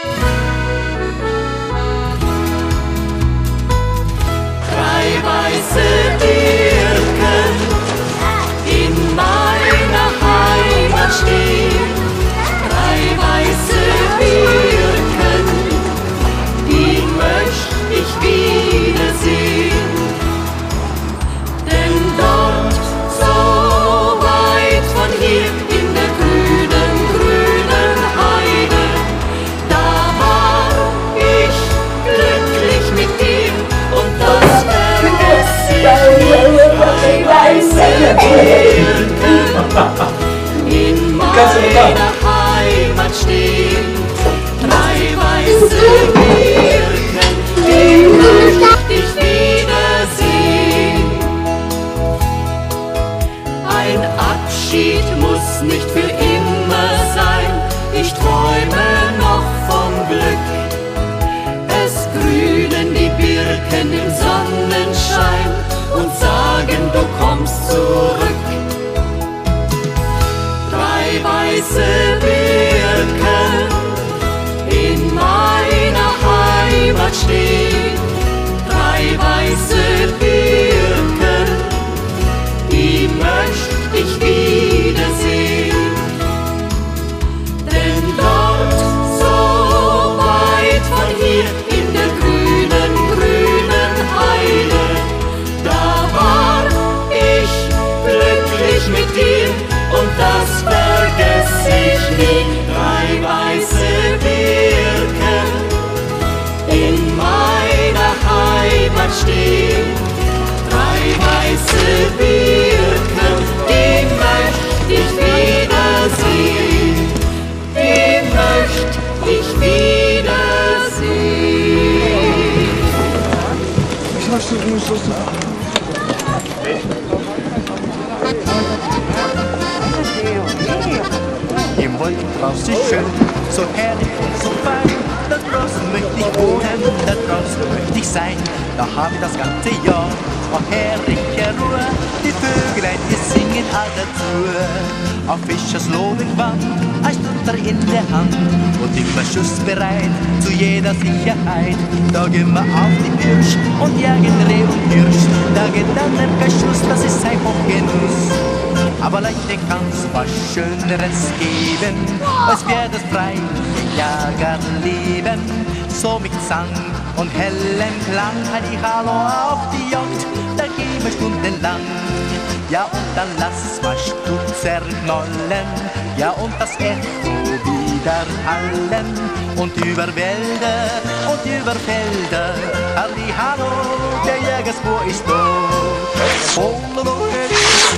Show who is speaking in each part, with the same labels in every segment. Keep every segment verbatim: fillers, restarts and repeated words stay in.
Speaker 1: Drei weiße Birken in meiner Heimat stehen. Drei weiße Birken, die möcht ich wiedersehen. Denn dort, so weit von hier, in der grünen, grünen Heide, da war ich glücklich mit dir und das vergesse ich nie. Drei weiße Birken in meiner Heimat stehen. Drei weiße Birken, die möcht ich wiedersehen. Ein Abschied muss nicht für immer sein, ich träume noch vom Glück. Es grünen die Birken im Sonnenschein und sagen, du kommst zurück. Drei weiße Birken in meiner Heimat stehen. Drei weiße Birken, die möcht ich wiedersehen. Denn dort, so weit von hier, in der grünen, grünen Heide, da war ich glücklich mit dir und das vergesse ich nie. Drei weiße Birken in meiner Heimat stehen. Drei weiße Birken, die möcht ich wiedersehen. Die möcht ich wiedersehen.
Speaker 2: Ich mach's nicht so.
Speaker 3: Im Wolkentraus ist schön, so herrlich und so fein. Da draußen möchte ich wohnen, da draußen möchte ich sein. Da hab ich das ganze Jahr, oh herrliche Ruhe. Die Vögelein, die singen all dazu. Auf Fischers Lodenwand, ein Stutter in der Hand und immer schussbereit zu jeder Sicherheit. Da gehen wir auf die Pirsch und jagen Reh und Hirsch. Da geht dann ein Beschuss, das ist ein Hochgenuss. Aber leider kann's was Schöneres geben, als wir das freie Jagerleben. So mit Sang und hellem Klang, Halli Hallo auf die Jagd, da gehen wir stundenlang. Ja und dann lass was Stutzer knollen, ja und das Echo wieder hallen. Und über Wälder und über Felder, Halli Hallo, der Jägerspur ist da. Oh, lo, lo, hey.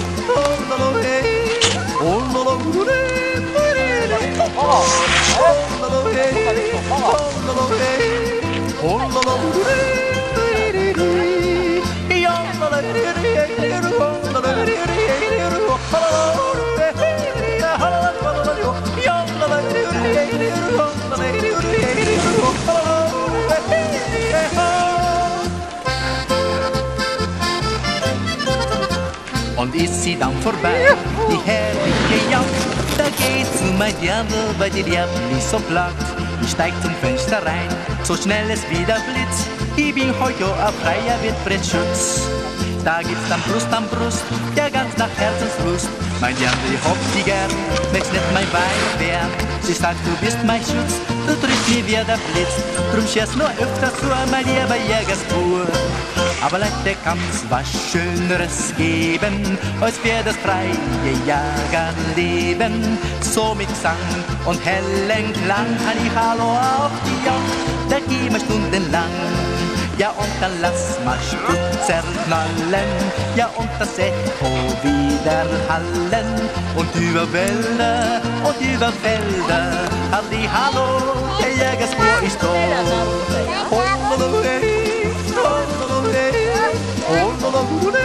Speaker 3: Und ist sie dann vorbei, die herrliche Jagd, da geht's um mein Dirndl, weil die Dirndl nicht so platt. Ich steig zum Fenster rein, so schnell es wieder blitzt. Ich bin heute ein freier Wildbretschutz. Da gibt's dann Brust an Brust, ja ganz nach Herzenslust. Mein Dirndl, ich hab die gern, wächst nicht mein Bein wär. Sie sagt, du bist mein Schutz, du triffst mir wie der Blitz. Drum scherst nur öfter so, mein lieber Jägerspur. Aber leider kann's was Schöneres geben, als wir das freie Jagerleben. So mit Sang und hellen Klang, Halli Hallo auf die Jagd, da gehen wir stundenlang. Ja und dann lass mal Stutzer knallen, ja und das Echo wieder hallen. Und über Wälder und über Felder, Halli Hallo, der Jägerspur ist da. Oh, lo, lo, hey, oh, lo, lo, hey, oh, lo, lo, hey,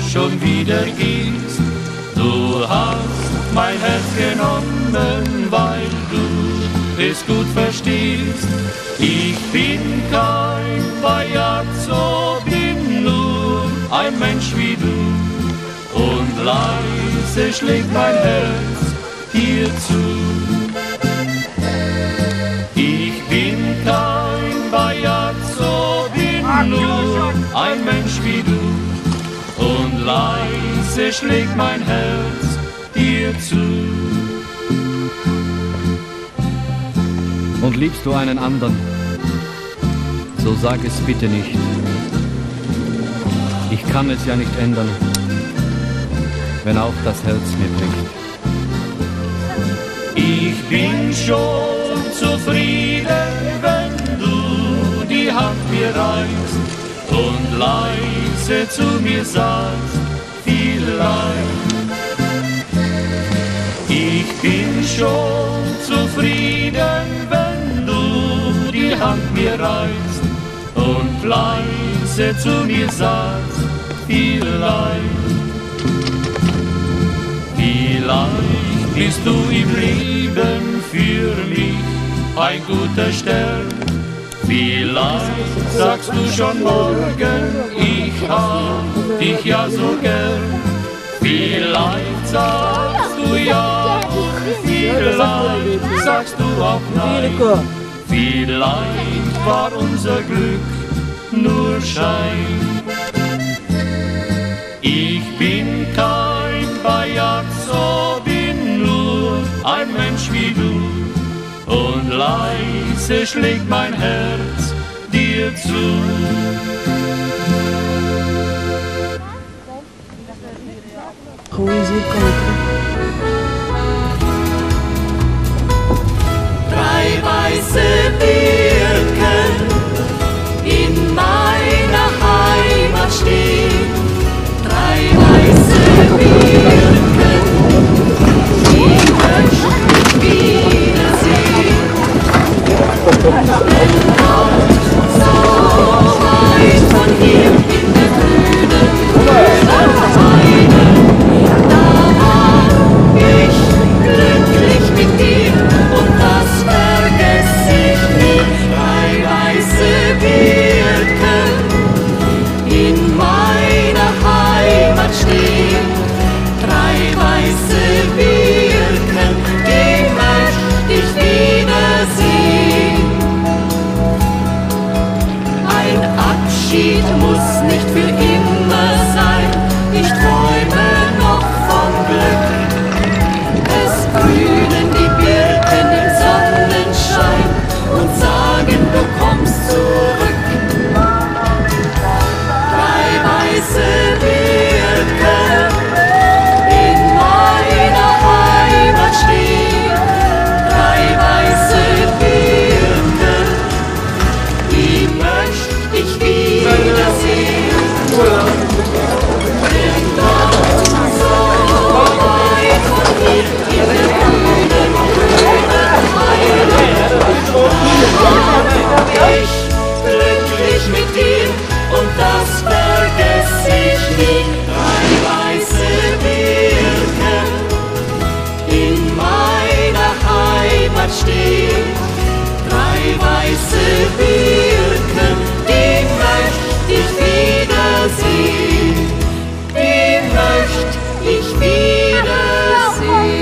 Speaker 4: schon wieder gehst. Du hast mein Herz genommen, weil du es gut verstehst. Ich bin kein Bajazzo, bin nur ein Mensch wie du. Und leise schlägt mein Herz dir zu. Ich bin kein Bajazzo, bin nur ein Mensch wie du. Und leise schlägt mein Herz dir zu.
Speaker 5: Und liebst du einen anderen, so sag es bitte nicht. Ich kann es ja nicht ändern, wenn auch das Herz mir bricht.
Speaker 4: Ich bin schon zufrieden, wenn du die Hand mir reichst und leise zu mir sagst, vielleicht. Ich bin schon zufrieden, wenn du die Hand mir reichst und leise zu mir sagst, vielleicht. Vielleicht bist du im Leben für mich ein guter Stern. Vielleicht sagst du schon morgen, ich hab dich ja so gern. Vielleicht sagst du ja, vielleicht sagst du auch nein. Vielleicht war unser Glück nur Schein. Ich bin kein Bajazzo, bin nur ein Mensch wie du. Und leise schlägt mein Herz dir zu.
Speaker 1: Drei weiße Birken in meiner Heimat stehen. Drei weiße Birken, die möchten wiedersehen. Denn dort, so weit von hier in der grünen, grünen Heide, da war ich glücklich mit dir und das vergesse ich nie. Drei weiße Birken in meiner Heimat stehen. Drei weiße Birken, die möchte ich wiedersehen. Ein Abschied muss nicht für immer sein. Ich träume noch vom Glück. Es grünen die Birken im Sonnenschein und sagen, du kommst zurück. Drei weiße Birken in meiner Heimat stehen. Drei weiße Birken, die möchte ich wiedersehen. Denn dort, so weit von hier in der grünen, grünen Heide, da war ich glücklich mit dir und das vergesse ich nie. Drei weiße Birken in meiner Heimat stehen. Drei weiße Birken, die möchte ich wiedersehen. Die möchte ich wiedersehen.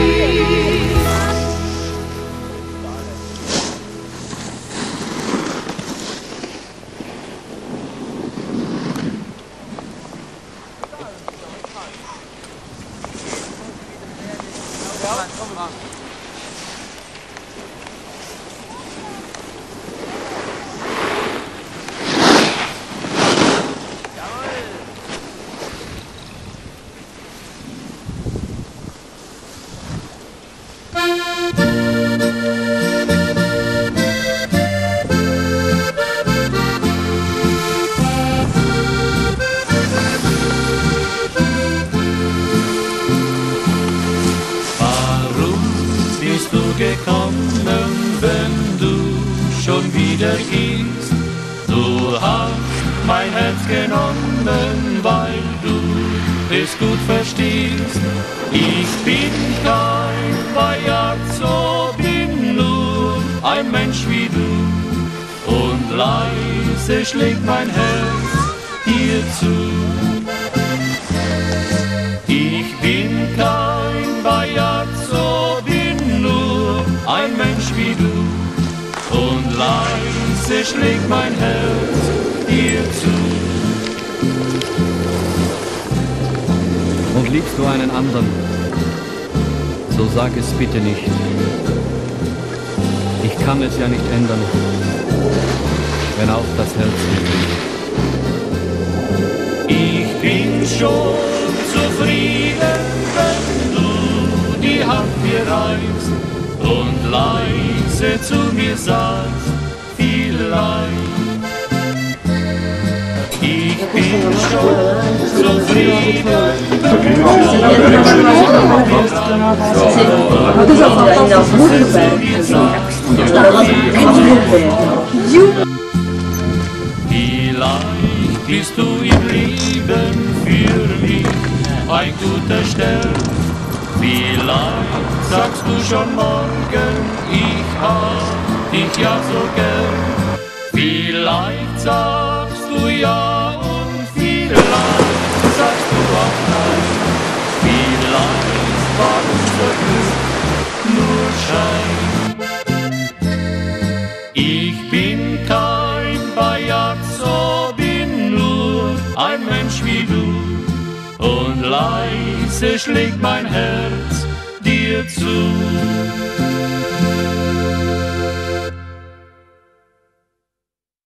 Speaker 4: gekommen, wenn du schon wieder gehst. Du hast mein Herz genommen, weil du es gut verstehst. Ich bin kein Bajazzo, bin nur ein Mensch wie du. Und leise schlägt mein Herz dir zu. Ich bin kein Bajazzo, bin nur ein Mensch wie du. Und leise schlägt mein Herz dir zu.
Speaker 5: Und liebst du einen anderen, so sag es bitte nicht. Ich kann es ja nicht ändern, wenn auch das Herz mir bricht.
Speaker 4: Ich bin schon zufrieden, wenn du die Hand mir reichst und leise zu mir sagst, vielleicht. Ich bin schon zufrieden, wenn du die Hand mir reichst und zu mir sagst, vielleicht bist du im Leben für mich ein guter Stern. Vielleicht sagst du schon morgen, ich hab dich ja so gern. Vielleicht sagst du ja und vielleicht sagst du auch nein. Vielleicht war unser Glück nur Schein. Ich bin kein Bajazzo, bin nur ein Mensch wie du. Und leise schlägt mein Herz dir zu.